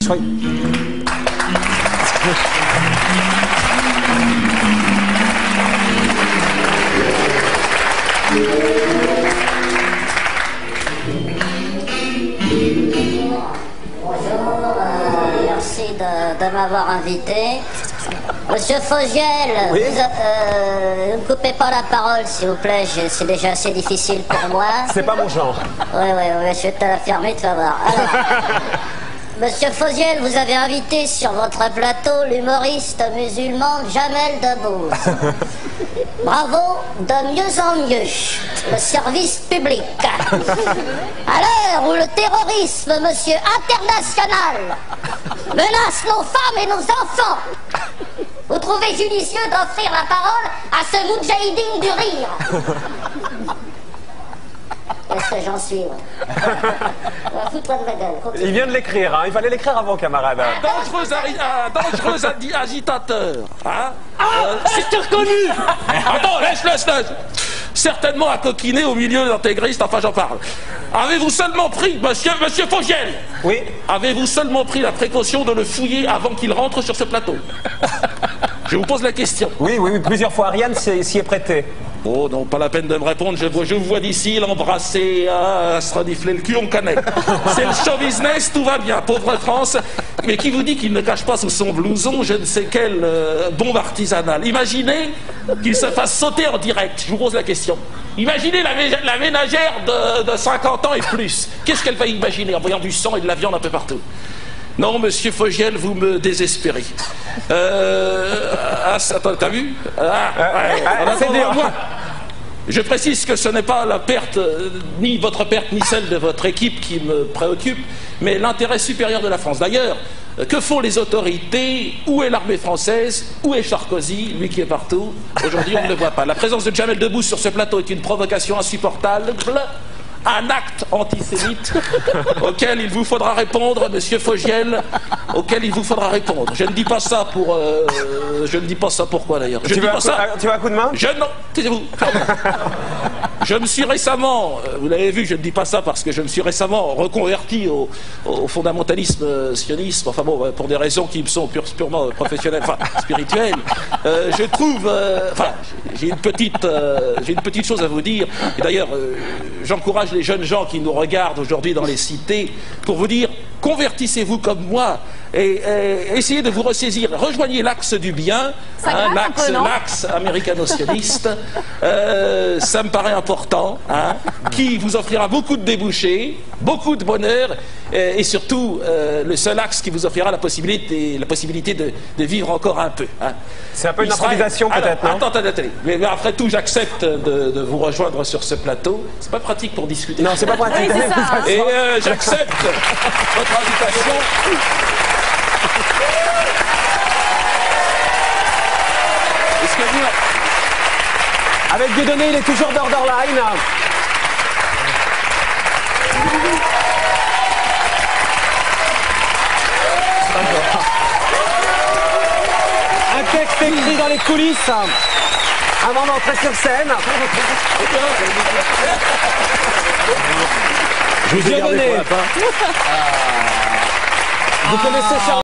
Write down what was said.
Merci de m'avoir invité. Monsieur Fogiel, oui, ne me coupez pas la parole, s'il vous plaît, c'est déjà assez difficile pour moi. C'est pas mon genre. Oui, je vais te la fermer, tu vas voir. Alors, Monsieur Fogiel, vous avez invité sur votre plateau l'humoriste musulman Jamel Debbouze. Bravo, de mieux en mieux, le service public. À l'heure où le terrorisme, monsieur international, menace nos femmes et nos enfants, vous trouvez judicieux d'offrir la parole à ce moudjahidine du rire. Qu'est-ce que j'en suis, fous-toi de ma gueule. Continue. Il vient de l'écrire, hein. Il fallait l'écrire avant, camarade. Dangereux agitateur. Hein, c'est reconnu. Attends, laisse. Certainement à coquiner au milieu d'intégristes, enfin j'en parle. Avez-vous seulement pris, monsieur Fogiel? Oui. Avez-vous seulement pris la précaution de le fouiller avant qu'il rentre sur ce plateau? Je vous pose la question. Oui, plusieurs fois. Ariane s'y est prêtée. Oh non, pas la peine de me répondre, je vous vois d'ici l'embrasser, se renifler le cul, on connaît. C'est le show business, tout va bien, pauvre France. Mais qui vous dit qu'il ne cache pas sous son blouson je ne sais quelle bombe artisanale? Imaginez qu'il se fasse sauter en direct, je vous pose la question. Imaginez la ménagère de 50 ans et plus. Qu'est-ce qu'elle va imaginer en voyant du sang et de la viande un peu partout? Non, monsieur Fogiel, vous me désespérez. Attends, t'as vu? C'est dur. Je précise que ce n'est pas la perte, ni votre perte, ni celle de votre équipe qui me préoccupe, mais l'intérêt supérieur de la France. D'ailleurs, que font les autorités? Où est l'armée française? Où est Sarkozy, lui qui est partout? Aujourd'hui, on ne le voit pas. La présence de Jamel Debbouze sur ce plateau est une provocation insupportable. Un acte antisémite auquel il vous faudra répondre, monsieur Fogiel, auquel il vous faudra répondre. Je ne dis pas ça pour... je ne dis pas ça pourquoi d'ailleurs. Tu veux un coup de main? Non, taisez-vous. Je me suis récemment, vous l'avez vu, je ne dis pas ça parce que je me suis récemment reconverti au fondamentalisme sionisme, enfin bon, pour des raisons qui me sont purement professionnelles, enfin spirituelles. Je trouve, j'ai une petite chose à vous dire, et d'ailleurs, j'encourage les jeunes gens qui nous regardent aujourd'hui dans les cités pour vous dire, convertissez-vous comme moi et essayez de vous ressaisir, rejoignez l'axe du bien, l'axe américano-sioniste, ça me paraît important, hein, qui vous offrira beaucoup de débouchés, beaucoup de bonheur et surtout le seul axe qui vous offrira la possibilité de vivre encore un peu. Hein. C'est un peu une improvisation peut-être, non? Attendez, mais après tout j'accepte de vous rejoindre sur ce plateau, c'est pas pratique pour discuter. Non, c'est pas pratique. Oui, ça, hein. Et j'accepte votre invitation. Avec Dieudonné, il est toujours borderline. Un texte écrit dans les coulisses avant d'entrer sur scène. Je vous ai gardé pour la fin. Vous connaissez Charles